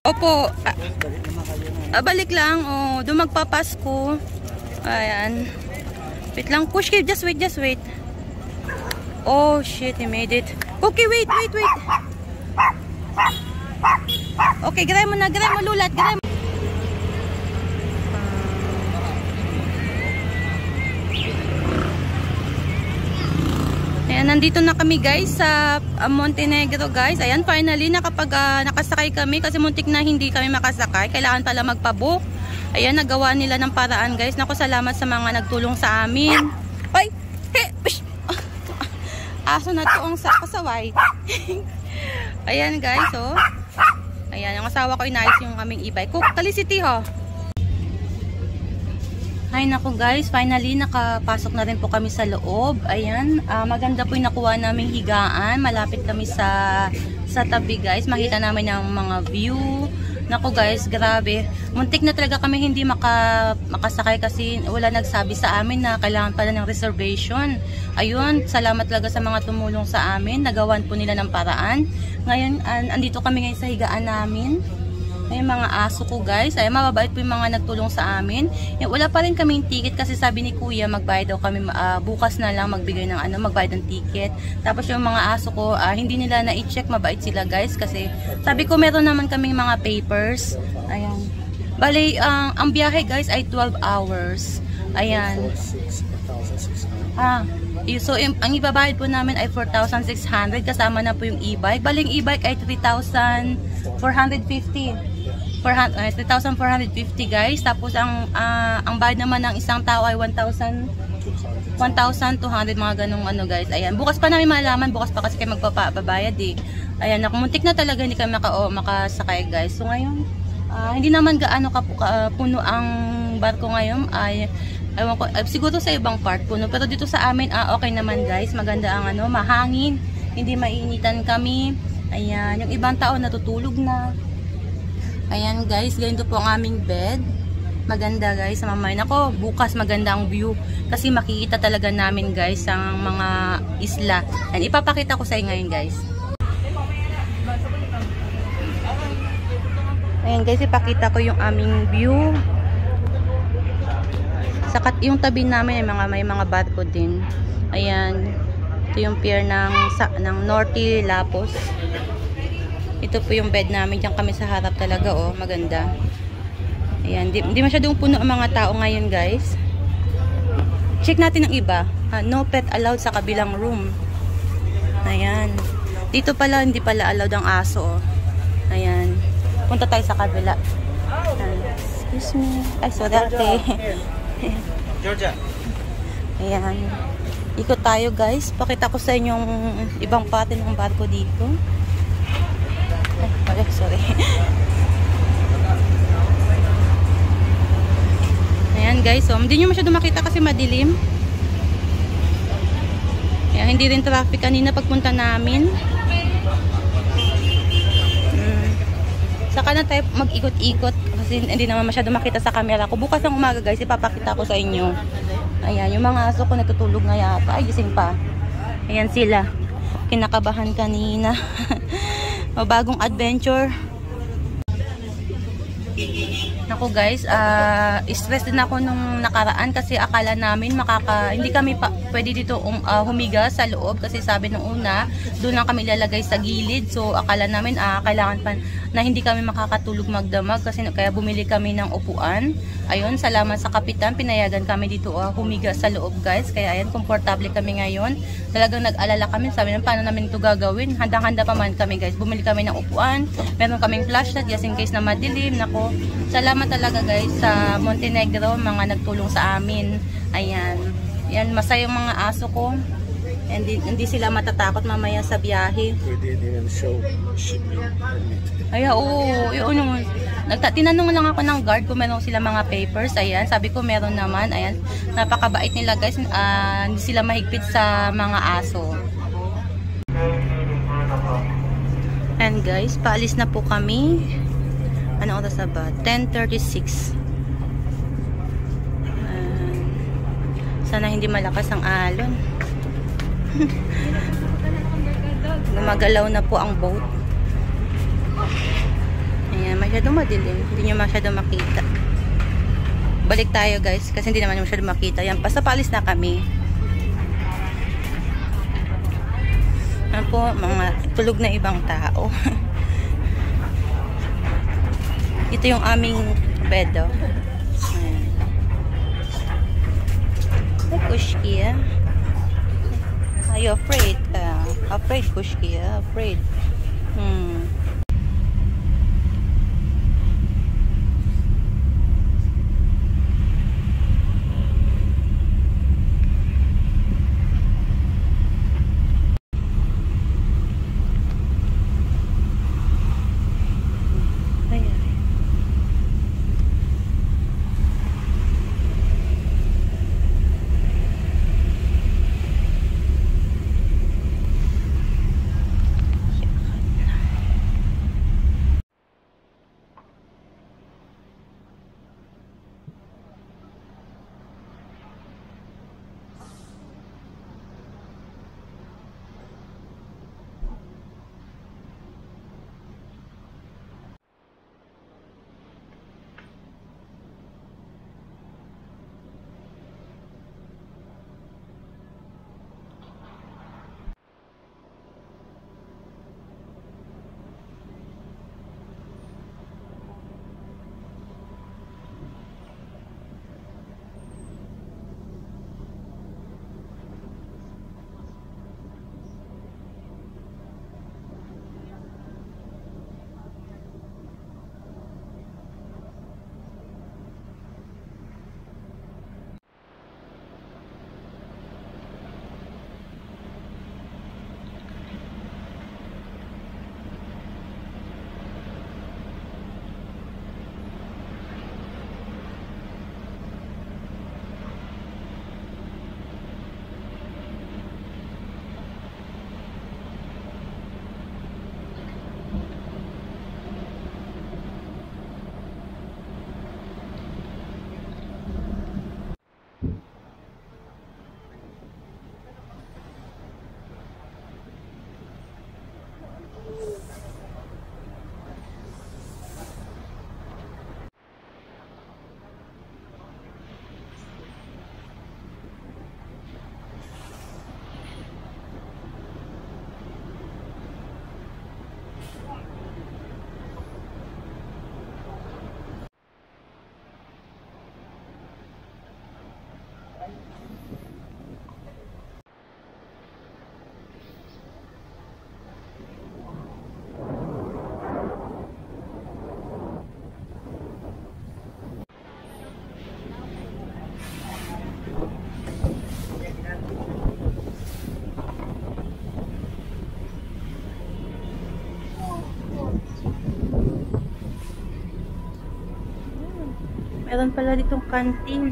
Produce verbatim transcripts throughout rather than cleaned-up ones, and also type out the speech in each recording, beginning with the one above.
Opo. Ah, ah, balik lang. Oh, doon magpapasko. Ayan. Wait lang. Push kayo. Just wait, just wait. Oh, shit. He made it. Okay, wait, wait, wait. Okay, gray mo na. Gray mo, lulat. Gray mo. Ayan, nandito na kami guys sa uh, Montenegro guys. Ayan, finally nakapag uh, nakasakay kami kasi muntik na hindi kami makasakay. Kailangan pala magpabook. Ayan, nagawa nila ng paraan guys. Naku, salamat sa mga nagtulong sa amin. Ay! Hey! Aso na to ang kasaway. Ayan guys, oh. Ayan, ang asawa ko inayos yung aming e-bike. Cook, talisiti ho. Ay naku guys, finally nakapasok na rin po kami sa loob. Ayan, uh, maganda po yung nakuha naming higaan. Malapit kami sa sa tabi guys. Makita namin ang mga view. Naku guys, grabe. Muntik na talaga kami hindi maka, makasakay kasi wala nagsabi sa amin na kailangan pala ng reservation. Ayun, salamat talaga sa mga tumulong sa amin. Nagawan po nila ng paraan. Ngayon, uh, andito kami ngayon sa higaan namin. Ay, mga aso ko guys. Ay, mababait po yung mga nagtulong sa amin. Yan, wala pa rin kaming ticket kasi sabi ni Kuya magbayad daw kami uh, bukas na lang magbigay ng ano, magbayad ng ticket. Tapos yung mga aso ko, uh, hindi nila na-i-check, mabait sila guys kasi sabi ko meron naman kaming mga papers. Ayan. Bale, uh, ang biyahe guys ay twelve hours. Ayan. Ah, so ang ibabayad po namin ay four thousand six hundred kasama na po yung e-bike. Bale, yung e-bike ay three thousand four hundred fifty. three thousand four hundred fifty guys. Tapos ang uh, ang bayad naman ng isang tao ay one thousand two hundred mga ganung ano guys. Ayan, bukas pa namin malaman, bukas pa kasi kayo magpapabayad eh. Ayan, nakumuntik na talaga hindi kami maka oh, makasakay guys. So ngayon, uh, hindi naman gaano ka uh, puno ang barko ngayon. Ay ewan ko, uh, siguro sa ibang part puno, pero dito sa amin uh, okay naman guys. Maganda ang ano, mahangin, hindi mainitan kami. Ayan, yung ibang tao natutulog na. Ayan guys, ganito po ang aming bed. Maganda guys, sa mamay. Nako, bukas maganda ang view. Kasi makikita talaga namin guys ang mga isla. Ayan, ipapakita ko sa inyo ngayon guys. Ayan guys, ipakita ko yung aming view. Sakat yung tabi namin, may mga, may mga barko din. Ayan, ito yung pier ng, sa, ng Norte Lapos. Ito po yung bed namin. Diyan kami sa harap talaga, oh. Maganda. Ayan. Di, di masyadong puno ang mga tao ngayon, guys. Check natin ang iba. Ha, no pet allowed sa kabilang room. Ayan. Dito pala, hindi pala allowed ang aso, oh. Ayan. Punta tayo sa kabila. Ayan. Excuse me. Ay, sorry, ate. Georgia. Ayan. Ikot tayo, guys. Pakita ko sa inyo yung ibang pati ng barko dito. Ay, sorry. Ayan guys, so hindi nyo masyado makita kasi madilim. Ayan, hindi rin traffic kanina pagpunta namin. Hmm. Saka na tayo mag-ikot-ikot kasi hindi naman masyado makita sa camera ko. Bukas ng umaga guys, ipapakita ko sa inyo. Ayan, yung mga aso ko natutulog na yata. Ay, gising pa. Ayan sila. Kinakabahan kanina. O, bagong adventure. Naku guys, uh, stress din ako nung nakaraan kasi akala namin makaka, hindi kami pa, pwede dito um, uh, humiga sa loob kasi sabi nung una, doon lang kami ilalagay sa gilid. So akala namin uh, kailangan pa na hindi kami makakatulog magdamag kasi kaya bumili kami ng upuan. Ayun, salamat sa kapitan, pinayagan kami dito uh, humiga sa loob guys. Kaya ayan, komportable kami ngayon. Talagang nag-alala kami, sabi namin paano namin ito gagawin. Handang-handa pa man kami guys. Bumili kami ng upuan, meron kaming flashlight just in case na madilim. Nako, salamat talaga guys sa Montenegro, mga nagtulong sa amin. Ayan, yan, masaya yung mga aso ko. Hindi, hindi sila matatakot mamaya sa biyahe. Pwede din ang show shipping permit. Ay, oo, yun yung nagta tinanong lang ako ng guard kung meron sila mga papers. Ayan, sabi ko meron naman. Ayan, napakabait nila guys. Uh, hindi sila mahigpit sa mga aso. And guys, paalis na po kami. Ano oras na ba? ten thirty-six. Uh, sana hindi malakas ang alon. Gumagalaw na po ang boat. Ayan, masyadong madilim. Hindi nyo masyadong makita. Balik tayo guys, kasi hindi naman masyadong makita. Ayan, pasapalis na kami. Ayan po, mga tulog na ibang tao. Ito yung aming bed, oh. Ayan. Hey, Kushkia. Are you afraid? Uh, afraid, Kushkia. Afraid. Hmm. Meron pala ditong canteen.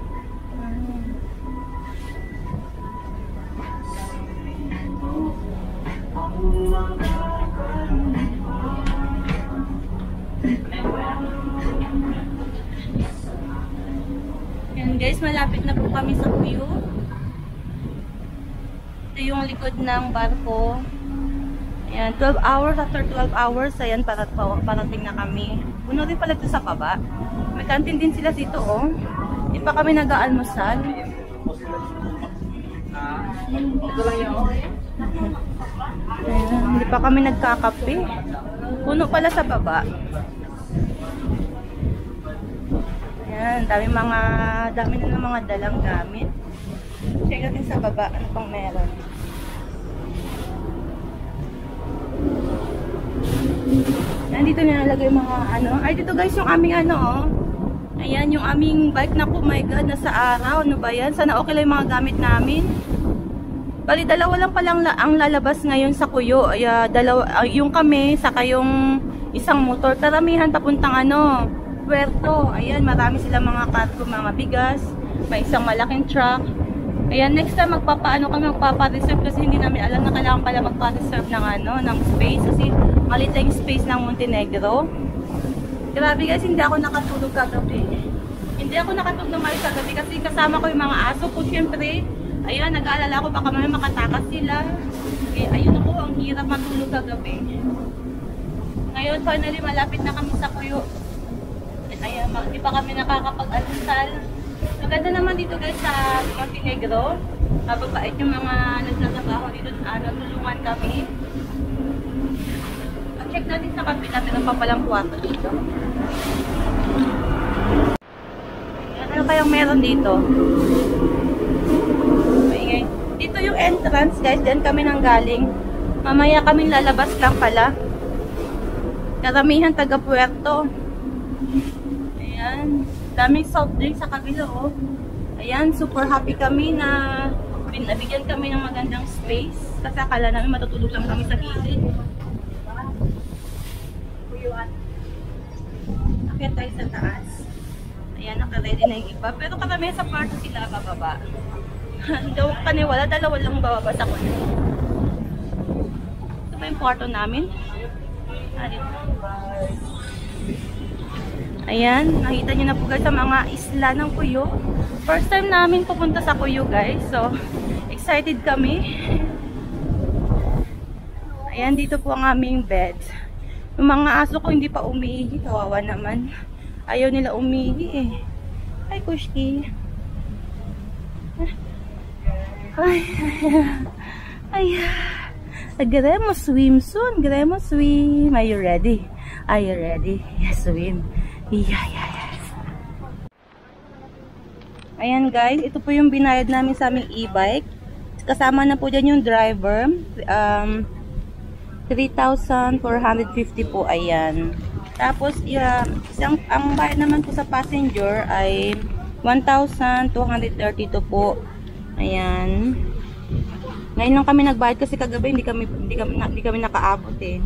Yan guys, malapit na po kami sa Cuyo. Ito yung likod ng barko. Ayan, twelve hours, after twelve hours, ayan, para, parating na kami. Puno rin pala ito sa baba. May canteen din sila dito, oh. Hindi pa kami nag-aalmusal. Ayan, hindi pa kami nagkakape. Puno pala sa baba. Ayan, dami mga, dami na ng mga dalang gamit. Check natin sa baba, ano pang meron. Nandito nilalagay yung mga ano. Ay, dito guys, yung aming ano, oh. Ayan, yung aming bike na po, my God, nasa araw. Ano ba yan? Sana okay lang yung mga gamit namin. Bali, dalawa lang palang la ang lalabas ngayon sa Cuyo. Ay, uh, dalawa, uh, yung kami, saka yung isang motor. Taramihan papuntang ano, Puerto. Ayan, marami silang mga cargo, mga bigas. May isang malaking truck. Ayan, next time magpapaano kami, magpapa-reserve kasi hindi namin alam na kailangan pala magpa-reserve ng ano, ng space kasi malit yung space ng Montenegro. Grabe guys, hindi ako nakatulog kagabi. Hindi ako nakatulog na malis kagabi kasi kasama ko yung mga aso ko. Siyempre, ayun, nag-aalala ko baka may makatakas sila. Eh, ayun ako, ang hirap matulog kagabi. Ngayon, finally, malapit na kami sa Cuyo. Ayan, di pa kami nakakapag-almusal. Maganda naman dito guys sa Montenegro. Mababait yung mga nagtatrabaho dito. Ano, tulungan kami. Check natin sa kapila. Meron pa palang kwarto dito. Ano kayang meron dito? Maingay. Dito yung entrance guys. Diyan kami nang galing. Mamaya kaming lalabas lang pala. Karamihan taga Puerto. Ayan. Daming soft drink sa kabila, oh. Ayan, super happy kami na binabigyan kami ng magandang space. Kasi akala namin matutulog lang kami sa gilid. Akit tayo sa taas. Ayan, naka-ready na yung iba. Pero karamihan sa part sila bababa. Hindi ako kaniwala, dalawa lang bababa sa kuno. Ito ba yung kwarto namin? Ah, dito. Ayan, nakita nyo na po guys sa mga isla ng Cuyo. First time namin pupunta sa Cuyo guys. So, excited kami. Ayan, dito po ang aming bed. Yung mga aso ko hindi pa umiihi. Kawawa naman. Ayaw nila umiihi eh. Ay, Kushki. Ay, ay, ay. Queremos swim soon. Queremos swim. Are you ready? Are you ready? Yes, swim. Yeah, yeah, yes. Ayan guys, ito po yung binayad namin sa aming e-bike. Kasama na po dyan yung driver. Um, three thousand four hundred fifty po, ayan. Tapos, uh, isang, ang bayad naman po sa passenger ay one thousand two hundred thirty-two po. Ayan. Ngayon lang kami nagbayad kasi kagabi hindi kami, hindi kami, hindi kami nakaabot eh.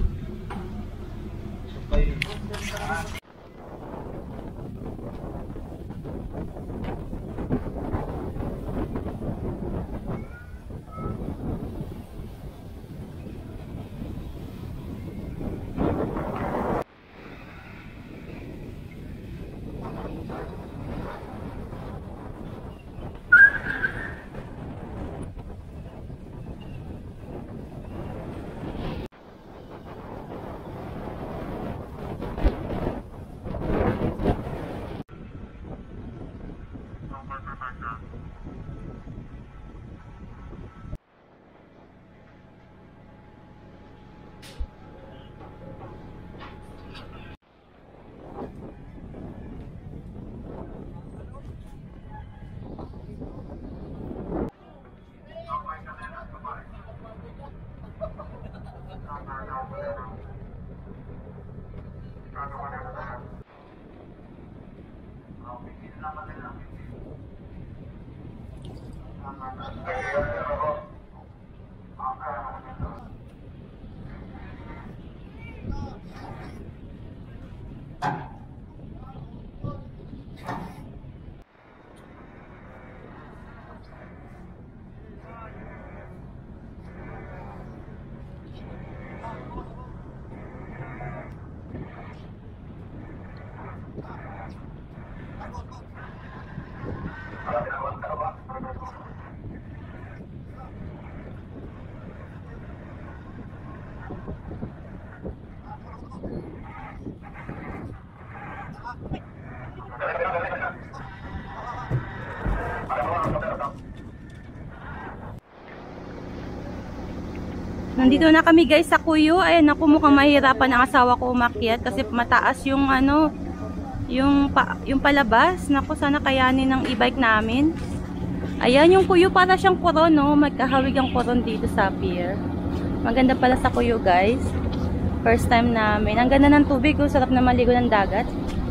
Nandito na kami guys sa Cuyo. Ayan, ako mukhang mahirapan ang asawa ko umakyat kasi mataas yung ano, yung, pa, yung palabas. Naku, sana kayanin ng e-bike namin. Ayan, yung Cuyo para siyang koron, no? Magkahawig ang koron dito sa pier. Maganda pala sa Cuyo guys. First time namin. Ang ganda ng tubig, oh. Sarap na maligo ng dagat.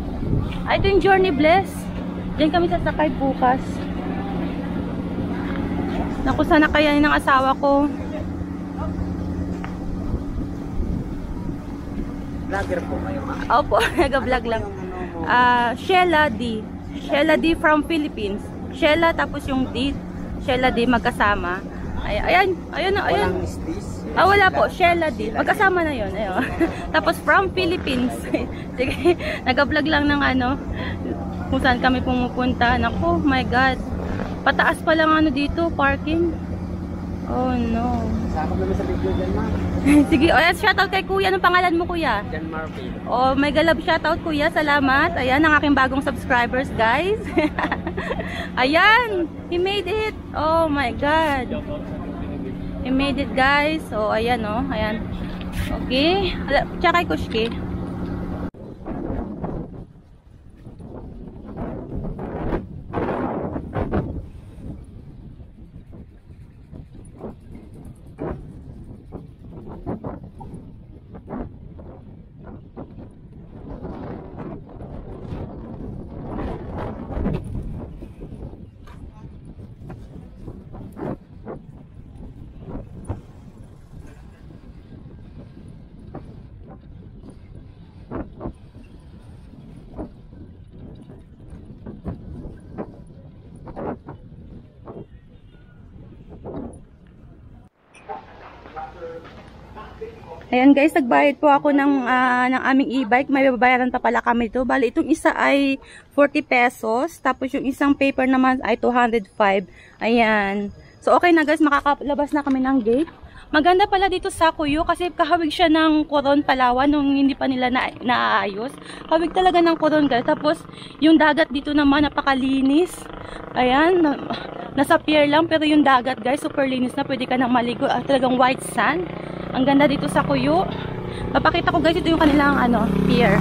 Ay, ito yung Journey Bless. Diyan kami sasakay bukas. Naku, sana kayanin ng asawa ko. Vlogger po kayo, ma? Opo, nag-vlog lang. Uh, Sheila D. Sheila D from Philippines. Sheila tapos yung D. Sheila D magkasama. Ay, ayan, ayun na, ayun. Walang istis? Ah, wala po. Sheila D. Magkasama na yun. Ayun. Tapos from Philippines. Sige, nag-vlog lang ng ano, kung saan kami pumupunta. Naku, my God. Pataas pa lang ano dito, parking. Oh no. Kasama naman sa video dyan, ma'am. Sige, o yan, shoutout kay kuya. Anong pangalan mo, kuya? Jan Murphy. Oh, may galab shoutout, kuya. Salamat. Ayan, ang aking bagong subscribers, guys. Ayan, he made it. Oh my God. He made it, guys. So, ayan, oh. Ayan. Okay. Tsaka kay Kushki. Ayan guys, nagbayad po ako ng, uh, ng aming e-bike. May babayaran pa pala kami ito. Bali, itong isa ay forty pesos. Tapos yung isang paper naman ay two hundred five. Ayan. So okay na guys, makakalabas na kami ng gate. Maganda pala dito sa Cuyo kasi kahawig siya ng Coron, Palawan nung hindi pa nila na naayos. Hawig talaga ng Coron guys. Tapos yung dagat dito naman napakalinis. Ayan, na, nasa pier lang pero yung dagat guys super linis na, pwede ka nang maligo. Ah, talagang white sand. Ang ganda dito sa Cuyo. Papakita ko guys, ito yung kanilang ano, pier.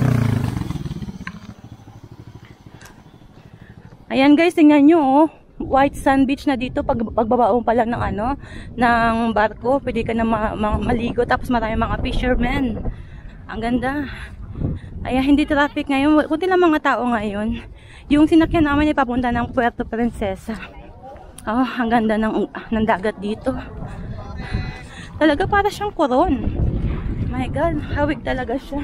Ayan guys, tingnan nyo oh. White sand beach na dito. Pag, pagbabaon pa lang ng ano, ng barko, pwede ka na ma ma maligo. Tapos marami mga fishermen. Ang ganda. Ayan, hindi traffic ngayon. Kunti lang mga tao ngayon. Yung sinakyan naman ay papunta ng Puerto Princesa. Oh, ang ganda ng, ng dagat dito. Talaga para siyang Coron. My God, hawig talaga siya.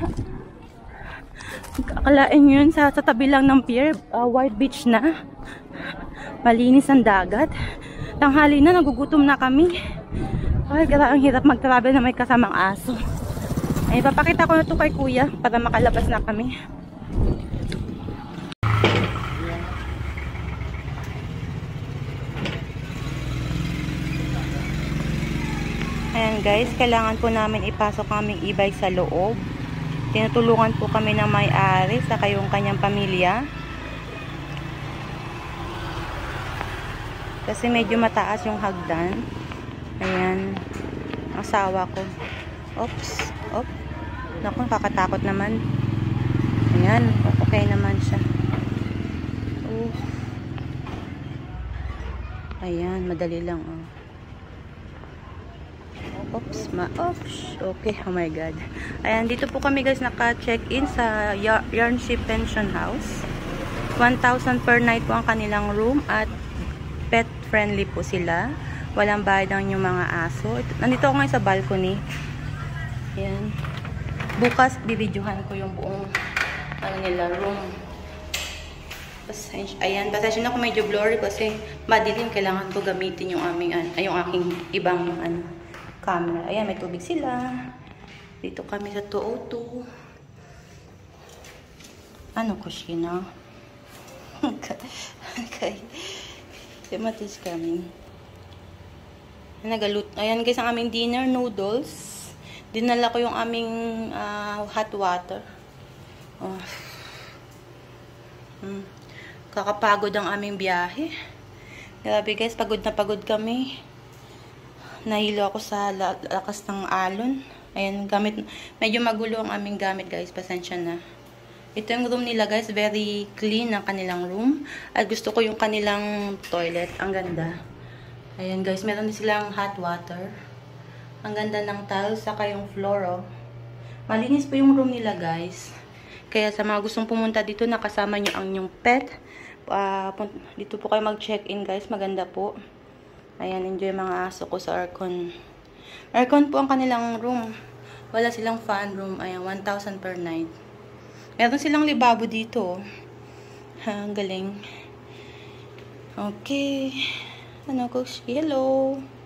Akalain yun sa, sa tabi lang ng pier, uh, white beach na. Malinis ang dagat. Tanghali na, nagugutom na kami. Ay, gara, ang hirap mag-travel na may kasamang aso. Ay, papakita ko na ito kay kuya para makalabas na kami. Ayan guys, kailangan po namin ipasok aming e-bike sa loob. Tinutulungan po kami ng may-ari sa kayong kanyang pamilya. Kasi medyo mataas yung hagdan. Ayan, asawa ko. Oops, op. Naku, kakatakot naman. Ayan, okay naman siya. Oh. Ayan, madali lang oh. Oops, ma-oops. Okay, oh my God. Ayan, dito po kami guys naka-check-in sa Yarn Ship Pension House. one thousand per night po ang kanilang room at pet friendly po sila. Walang bayad ang yung mga aso. Ito, nandito ako ngayon sa balcony. Ayan. Bukas, bibidyohan ko yung buong ano nila, room. Pasensya, ayan, pasensya na kung medyo blurry kasi madilim. Kailangan ko gamitin yung aming, ay, yung aking ibang ano, camera. Ayan, may tubig sila. Dito kami sa two oh two. Ano ko siya na? Okay. What is coming? Nagalut. Ayan guys, ang aming dinner, noodles. Dinala ko yung aming uh, hot water. Oh. Hmm. Kakapagod ang aming biyahe. Grabe guys, pagod na pagod kami. Nahilo ako sa lakas ng alon. Ayan, gamit. Medyo magulo ang aming gamit guys. Pasensya na. Ito yung room nila guys. Very clean ang kanilang room. At gusto ko yung kanilang toilet. Ang ganda. Ayan guys. Meron din silang hot water. Ang ganda ng tiles. Saka yung floor oh. Malinis po yung room nila guys. Kaya sa mga gustong pumunta dito, nakasama nyo ang inyong pet. Uh, dito po kayo mag-check-in guys. Maganda po. Ayan, enjoy mga aso ko sa aircon. Aircon po ang kanilang room. Wala silang fan room. Ayan, one thousand per night. Meron silang libabo dito. Ha, ang galing. Okay. Ano ko? Hello.